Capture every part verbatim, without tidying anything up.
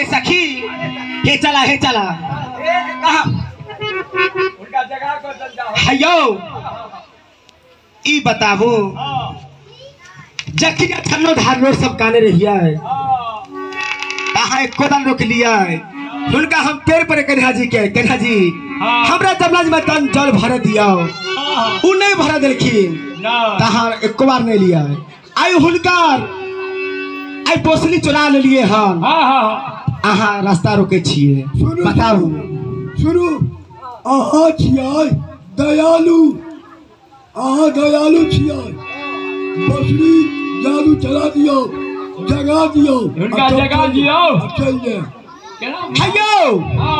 अरे सखी हे चला हे चला हयो ई बताबो जखी ठन्नो धार सब काने रहिया है कहा एक कोदन रोक लिया है उनका हम पेड़ पर कन्हा जी के कन्हा जी हमरा जमलाज में तन जल भर दिया उ नहीं भर दिलखिन कहा एक बार नहीं लिया है आई हुनकार आई बोसली चुरा ले लिए हम आहा रास्ता रोके छिए बताऊ शुरू आहा छिए दयालु आहा दयालु छिए बोसली जादू चला दियो जगा दियो उनका जगा दियो चल जा हयो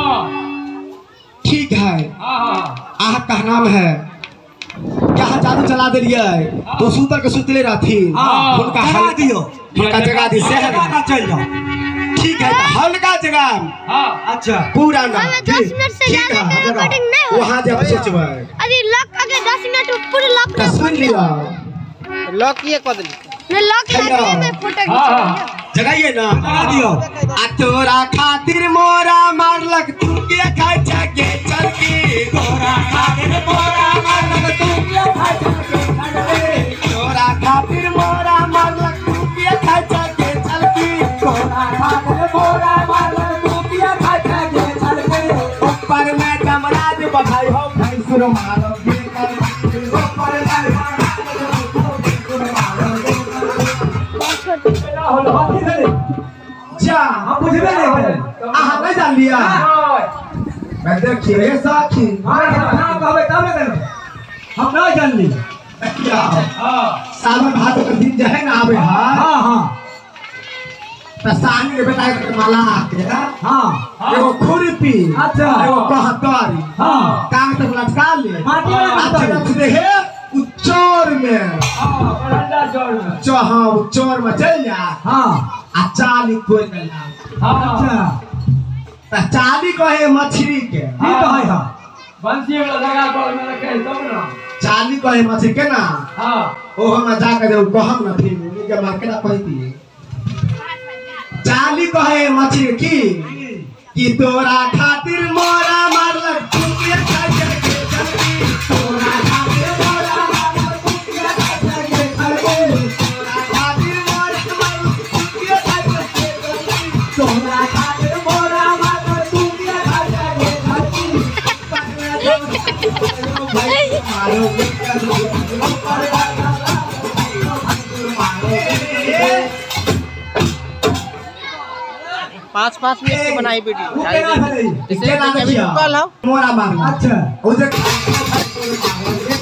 ठीक है आहा का नाम है क्या जादू चला दिलिए तो सूतर के सुतले रहथी उनका जगा दियो उनका जगा दी शहर चल जाओ ठीक है हल्का जगह अच्छा पूरा ना दस मिनट से ज्यादा रिकॉर्डिंग नहीं हो वहां जब सोचबे अरे लॉक आगे दस मिनट पूरे लॉक तो सुन लिया लॉक ये कर दली मैं लॉक लगा मैं फोटो खींच जगाइए ना जगा दियो आ तोरा खातिर मोरा मारलक तू के खाइ जाके चल के तोरा खातिर मोरा मारलक तू के खाइ जाके चल के तोरा खातिर मोरा मारलक तू के खाइ जाके चल के तोरा खातिर मोरा मारलक तू के खाइ जाके चल के ऊपर में कमराज बधाई हो भाई सुरो मारो के ऊपर में जा हम बुझबे नहीं हो आहा नहीं जान लिया मैं देखिए साखी हां नाम कहबे तब न हम नहीं जान ली क्या हां सावन भादो के दिन जाए ना आवे हां हां त सानी के बेटा के माला के हां एगो खुरपी अच्छा एगो कहतरी हां कांग तक लटका ले माटी में अच्छा देखे उच्चोर में हां बरंडा चोर में चो हां उच्चोर में चल जा हां आ चाली खोल के ला अच्छा त चाली कहे मछली के की कहे हां बंसी वाला जगह पर में रखे तब ना चाली कहे मछली के ना हां ओहो में जा के जो कहम ना फिर उनी के मार के ना कहती चाली कहे मछली की कि तोरा खातिर मोरा मारलक तू के खातिर के चलती तोरा खातिर मोरा मारलक तू के खातिर के चलती तोरा खातिर मोरा मारलक तू के खातिर के चलती तोरा खातिर मोरा मारलक तू के खातिर के चलती भाई मारो पाँच पाँच मिनट की बनाई वीडियो इसे कल मोरा मारना अच्छा